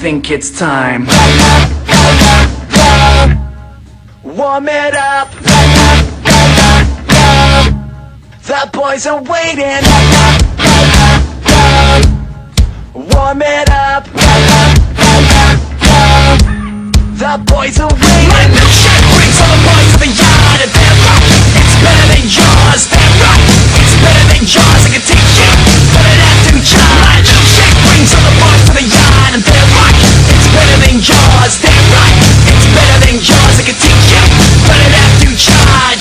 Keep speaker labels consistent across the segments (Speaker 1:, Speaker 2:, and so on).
Speaker 1: think it's time. Warm it up. The boys are waiting. Warm it up. The boys are waiting. My milkshake brings all the boys to the yard, and they're right. It's better than yours. They're right. It's better than yours. I can teach you, but it has to charge. My milkshake brings all the boys to the yard, and they're right. It's better than yours. They're right. It's better than yours. I can teach you, but it has to charge.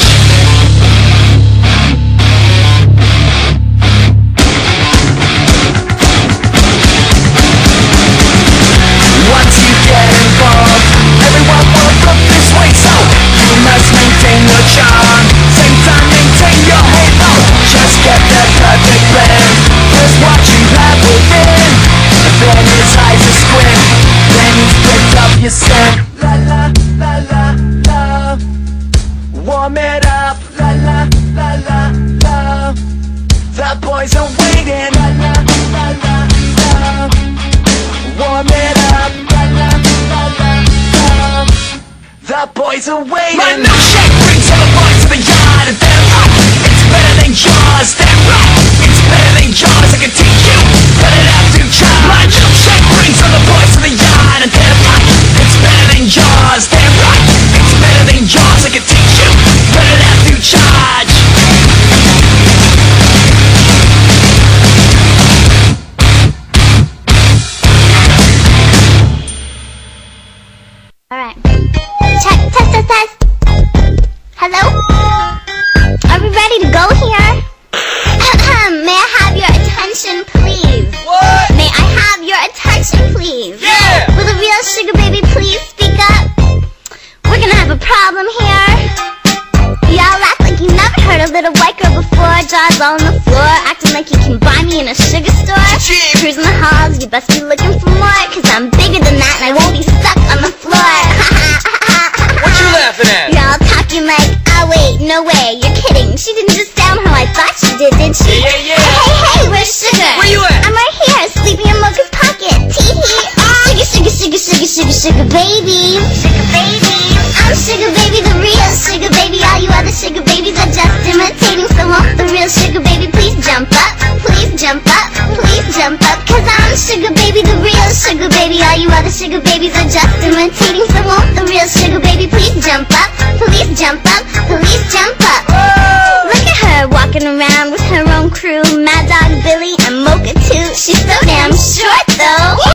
Speaker 1: Once you get involved, everyone will look this way, so you must maintain your charm. Same time, maintain your halo. Just get that perfect blend. First what you have within, and then his eyes are squint. Then he's picked up your scent. La la la la la. Warm it up. La la la la la. The boys are waiting. La la la la la. Warm it up. La la la la la. The boys are waiting. My milkshake brings all the boys to the yard, and they're right. It's better than yours. They're right. It's better than yours. I can teach you, but it have to charge. My milkshake brings all the boys to the yard, and they're right. It's better than yours. They're right. It's better than yours. I can teach you, but it have to charge.
Speaker 2: Alright. Check, test. Hello? Are we ready to go here? May I have your attention, please?
Speaker 3: What?
Speaker 2: May I have your attention, please?
Speaker 3: Yeah!
Speaker 2: Will the real sugar baby please speak up? We're gonna have a problem here. Y'all act like you never heard a little white girl before. Jaws all on the floor, acting like you can buy me in a sugar store.
Speaker 3: Chii!
Speaker 2: Cruising the halls, you best be looking for more, cause I'm bigger than that and I won't be stuck on the floor.
Speaker 3: What you laughing at?
Speaker 2: Y'all talking like, oh wait, no way, you're kidding. She didn't just sound how I thought she did she?
Speaker 3: Yeah.
Speaker 2: Hey, where's Sugar?
Speaker 3: Where you at?
Speaker 2: I'm right here, sleeping in Mocha's pocket. Tee-hee. Sugar baby. Sugar baby. I'm Sugar baby, the real Sugar baby. All you other sugar babies are just imitating. So won't the real Sugar baby please jump up? Please jump up. Please jump up. Cause I'm Sugar baby, the real Sugar baby. All you other sugar babies are just imitating. So won't the real Sugar baby please jump up? Please jump up. Please jump up. Look at her walking around with her own crew. Mad Dog Billy and Mocha too. She's so damn short though.